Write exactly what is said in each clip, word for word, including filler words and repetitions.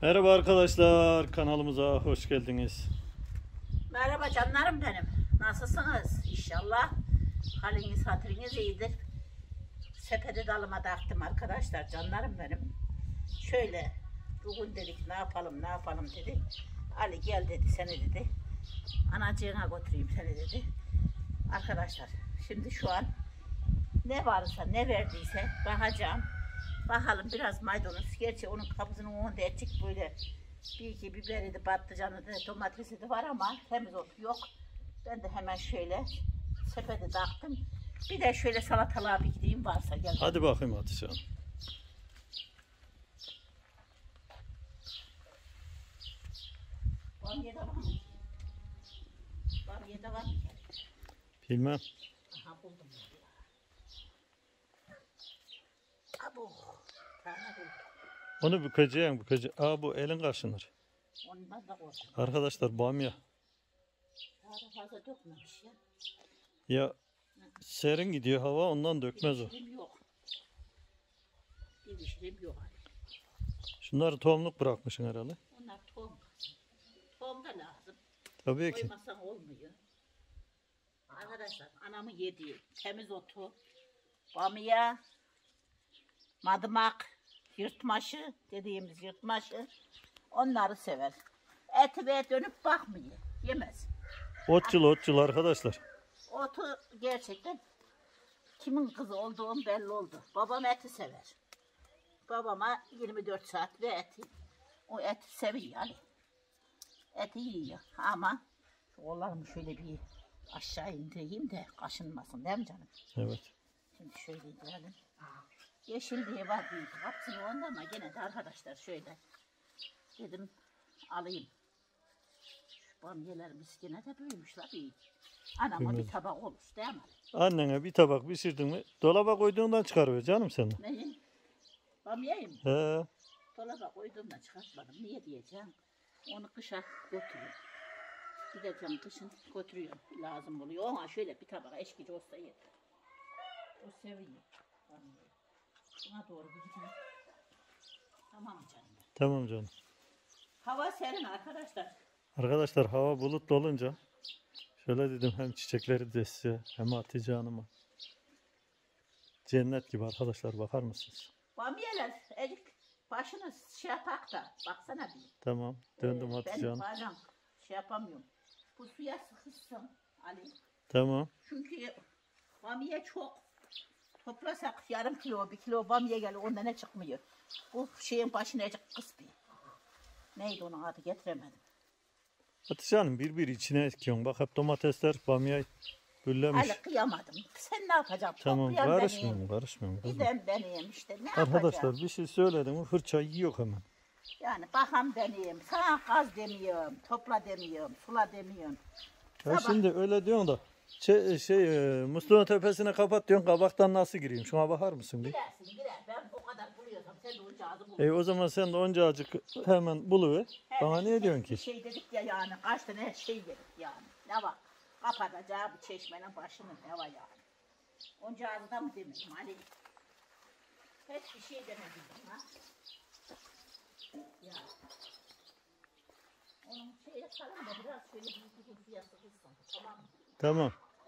Merhaba arkadaşlar, kanalımıza hoş geldiniz. Merhaba canlarım benim. Nasılsınız? İnşallah haliniz hatırınız iyidir. Sepeti dalıma taktım arkadaşlar, canlarım benim. Şöyle bugün dedik ne yapalım ne yapalım dedi. Ali gel dedi, seni dedi. Anacığına götüreyim seni dedi. Arkadaşlar şimdi şu an ne varsa ne verdiyse bakacağım. Bakalım biraz maydanoz. Gerçi onun kapısının önünde etçik böyle bir iki biberi de patlıcanı da domatesi de var ama temiz otu yok. Ben de hemen şöyle sepete taktım. Bir de şöyle salatalığa bir gideyim varsa gel. Hadi bakayım Hatice Hanım. Bamya'da var mı? Bamya'da var mı? Bilmem. Aha buldum. Abo. Tane buldum. Onu bükeceğim bükeceğim. Aa, bu elin kaşınır. Ondan da korktum. Arkadaşlar bamya. Daha da fazla dökmemiş ya. Ya serin gidiyor hava, ondan dökmez o. Bir yok. Bir işlem yok. Şunları tohumluk bırakmışsın herhalde. Onlar tohum. Tohum da lazım. Tabii ki. Koymasan olmuyor. Arkadaşlar anamın yediği temiz otu, bamya, madımak, yırtmaşı dediğimiz yırtmaşı onları sever. Eti ve dönüp bakmıyor. Yemez. Otçul otçul arkadaşlar. Otu gerçekten kimin kızı olduğum belli oldu. Babam eti sever. Babama yirmi dört saat ve eti. O eti seviyor yani. Eti yiyor ama şu kollarımı şöyle bir aşağı indireyim de kaşınmasın değil mi canım? Evet. Şimdi şöyle indirelim. Yeşilliği var büyük. Hepsini onda ama gene de arkadaşlar şöyle dedim alayım. Şu bamyelerimiz gene de büyümüşler iyi. Anama Büyümedi. bir tabak olur değil mi? Annene bir tabak pişirdin mi dolaba koyduğundan çıkarıyor canım sen de. Neyi? Bamyeyi mi? He. Dolaba koyduğumda çıkartmadım. Niye diyeceğim? Onu kışa götürüyorum. Gideceğim kışın götürüyorum. Lazım oluyor. Ona şöyle bir tabak eşkici olsa yeter. O seviyor. Bamyeyi. Buna doğru bir gideyim. Tamam mı canım? Tamam canım. Hava serin arkadaşlar. Arkadaşlar hava bulutlu olunca şöyle dedim, hem çiçekleri de size hem Hatice Hanım'a. Cennet gibi arkadaşlar, bakar mısınız? Bamyeler elik başını şey yapak da baksana bir. Tamam, döndüm Ee, Hatice ben Hanım. bazen şey yapamıyorum. Bu suya sıkışsın Ali. Tamam. Çünkü bamye çok. Toplasak yarım kilo, bir kilo bamye gelir, ondan ne çıkmıyor. Bu şeyin başına acık kısmıyor. Neydi onun adı, getiremedim. Hatice Hanım bir bir içine ekiyorsun. Bak hep domatesler, bamya büllemiş. Hala kıyamadım. Sen ne yapacaksın? Tamam, Toplayan karışmıyorum, beniyim. karışmıyorum. kızım. Giden beniyim işte. Ne Arkadaşlar yapacağım? bir şey söyledim mi fırçayı yiyor hemen. Yani bakam beniyim. Sana kaz demiyorum. Topla demiyorum. Sula demiyorum. Ya Sabah- şimdi öyle diyorsun da şey, şey e, musluğun tepesine kapat diyorsun, kabaktan nasıl gireyim? Şuna bakar mısın bir? Girersin girer. Ben o kadar buluyorsam sen de onca ağzı bul. E o zaman sen de onca acık hemen buluver. Bana niye diyorsun Bir ki? şey dedik ya yani. Kaç tane şey dedik yani. Ne var? Kapatacağı bu çeşmenin başını ne var yani. Onca ağzı da mı demedim Ali? Hiçbir şey demedim ha. Ya. Onun şeye sarın da biraz şöyle bir bir suya sıkılsın. Tamam mı? Tamam.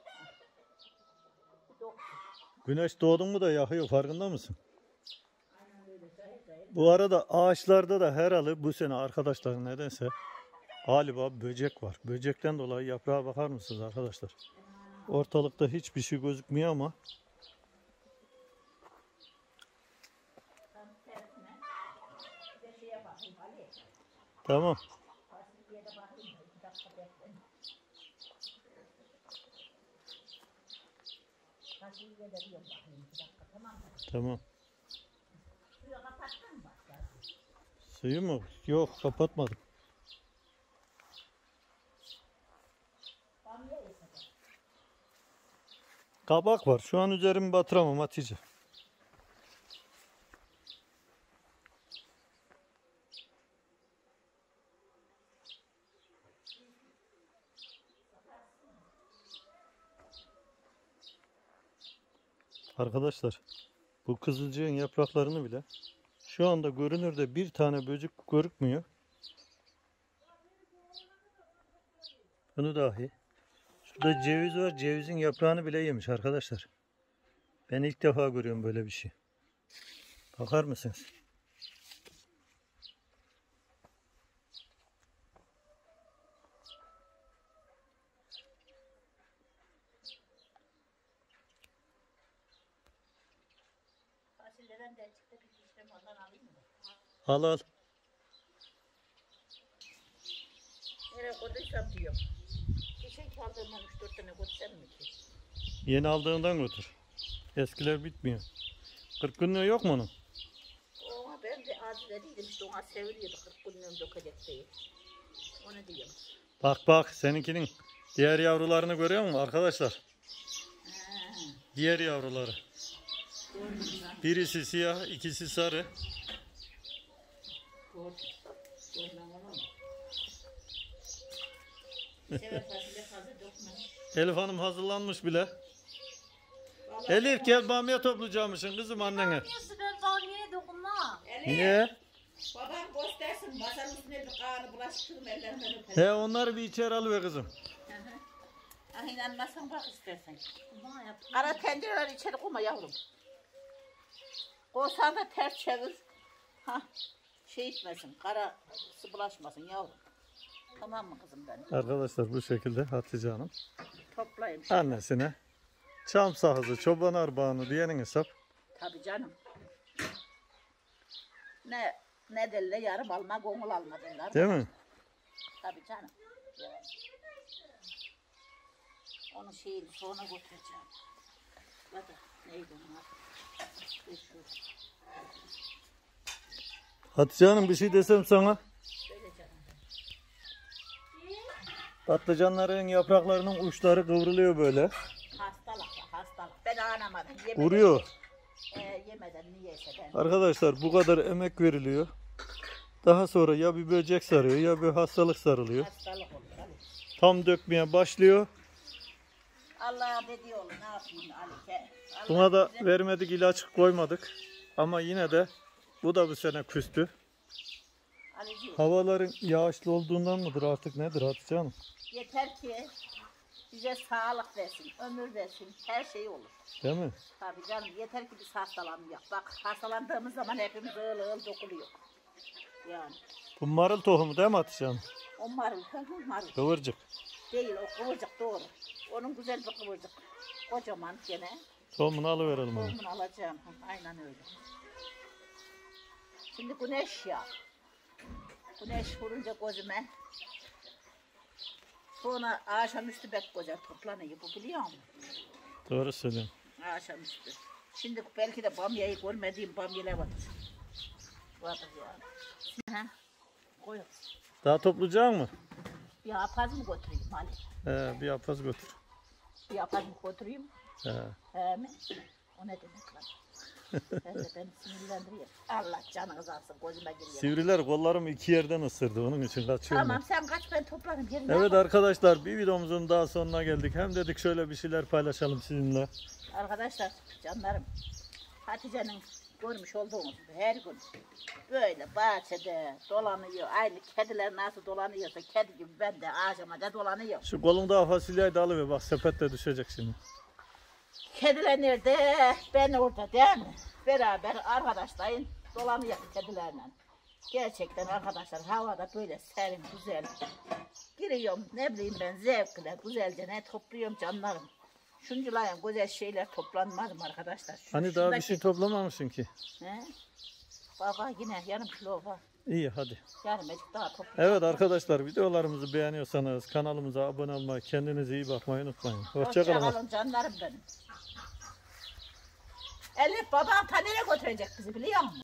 Yok. Güneş doğdun mu da yakıyor, farkında mısın? Bu arada ağaçlarda da herhalde bu sene arkadaşlar nedense galiba böcek var. Böcekten dolayı yaprağa bakar mısınız arkadaşlar? Ortalıkta hiçbir şey gözükmüyor ama Ben tersine bir de şeye bakayım Ali. tamam. Fasulyeye de bakayım da iki dakika bekleyin. Fasulyeye de diyorum bakayım iki dakika, tamam mı? Tamam. Suyu kapattın mı başka? Suyu mu? Yok, kapatmadım. Bamya yesene. Kabak var. Şu an üzerimi batıramam Hatice. Arkadaşlar bu kızılcığın yapraklarını bile Şu anda görünürde bir tane böcek görükmüyor. Bunu dahi. Şurada ceviz var. Cevizin yaprağını bile yemiş arkadaşlar. Ben ilk defa görüyorum böyle bir şey. Bakar mısınız? Fasulyeden de çıktı bir işlem ondan alayım mı? Al al. Nereye koyduysam diyorum. Geçen kaldığımdan üç dört tane koysam mı ki? Yeni aldığından götür. Eskiler bitmiyor. kırk günlüğü yok mu onun? Ona ben de az dediydim işte ona seviliyordu kırk günlüğüm dökecek diye. Onu diyorum. Bak bak seninkinin diğer yavrularını görüyor musun arkadaşlar? Ha, Diğer yavruları. gördüm ben. Birisi siyah, ikisi sarı. Gördüm. Görmem onu mu? Sever fasulye fazla dökmem. Elif Hanım hazırlanmış bile. Vallahi Elif gel bamya toplayacakmışsın kızım annene. Yapıyorsun ben banyaya dokunma. Elif, Niye? babam göstersin masanın üstüne bir kanı bulaştırdım ellerinden öperim. He onları bir içeri alıver kızım. Hı hı. Ah inanmazsan bak istersen. Bana yap. Kara tencereleri içeri koyma yavrum. Koysan da ters çevir. Ha, şey etmesin, kara su bulaşmasın yavrum. Tamam mı kızım benim? Arkadaşlar bu şekilde Hatice Hanım Toplayayım. annesine çam sakızı, çoban arbağını diyenin hesap. Tabii canım. Ne ne derler yarım alma, gongul alma derler. Değil mi? Tabii canım. Yani. Onun şeyini sonra götüreceğim. Bak da neydi onlar? İşte şu. Hatice Hanım bir şey desem sana. Böyle canım. Patlıcanların yapraklarının uçları kıvrılıyor böyle. Hastalık, hastalık. Ben anlamadım. Yemeden, Vuruyor. E, yemeden niyeyse ben. Arkadaşlar bu kadar emek veriliyor. Daha sonra ya bir böcek sarıyor ya bir hastalık sarılıyor. Hastalık olur tabii. Tam dökmeye başlıyor. Allah dediği olur ne yapayım Ali ke. Allah Buna da bize- vermedik ilaç koymadık. Ama yine de bu da bu sene küstü. Ali'ciğim, Havaların yağışlı olduğundan mıdır artık nedir Hatice Hanım? yeter ki bize sağlık versin, ömür versin, her şey olur. Değil mi? Tabii canım yeter ki biz hastalanmayalım. Bak hastalandığımız zaman hepimiz ığıl ığıl dokuluyor. Yani Bu marul tohumu değil mi Hatice Hanım? o marul, hı hı, marul Kıvırcık. değil o kıvırcık doğru. Onun güzel bir kıvırcık. Kocaman gene. Tohumunu alıverelim onu. Tohumunu alacağım. Hı, aynen öyle. Şimdi güneş ya. Güneş vurunca gözüme. Sonra akşamüstü bek güzel toplanıyor. Bu biliyor musun? Doğru söylüyorum. Akşamüstü. Şimdi belki de bamyayı görmediğim bamyeler vardır. Vardır yani. Ha, koy. Daha toplayacak mı? Bir yapaz mı götüreyim Ali? He, bir yapaz götür. Bir yapaz mı götüreyim? He. He mi? O ne demek lan? Ben de beni sinirlendiriyor. Allah canınızı alsın gözüme giriyor. Sivriler kollarımı iki yerden ısırdı. Onun için kaçıyorum. Tamam sen kaç ben toplarım. Gelin Evet yapalım. arkadaşlar bir videomuzun daha sonuna geldik. Hem dedik şöyle bir şeyler paylaşalım sizinle. Arkadaşlar canlarım. Hatice'nin görmüş olduğunuz gibi her gün böyle bahçede dolanıyor. Aynı kediler nasıl dolanıyorsa kedi gibi ben de ağacıma da dolanıyor. Şu kolumda fasulyeyi de alıver bak sepette düşecek şimdi. Kediler nerede? Ben orada değil mi? Beraber arkadaşlayın dolanıyor kedilerle. Gerçekten arkadaşlar havada böyle serin güzel. Giriyorum ne bileyim ben zevkle güzelce ne topluyorum canlarım. Şunculayın güzel şeyler toplanmaz mı arkadaşlar? Şu- Hani daha bir şuradaki- şey toplamamışsın ki. He? Baba yine yarım kilo var. İyi hadi. Yarım ecik daha toplayacağım. Evet arkadaşlar videolarımızı beğeniyorsanız kanalımıza abone olmayı, kendinize iyi bakmayı unutmayın. Hoşçakalın. Hoşçakalın canlarım benim. Elif babam ta nereye götürecek bizi biliyor musun?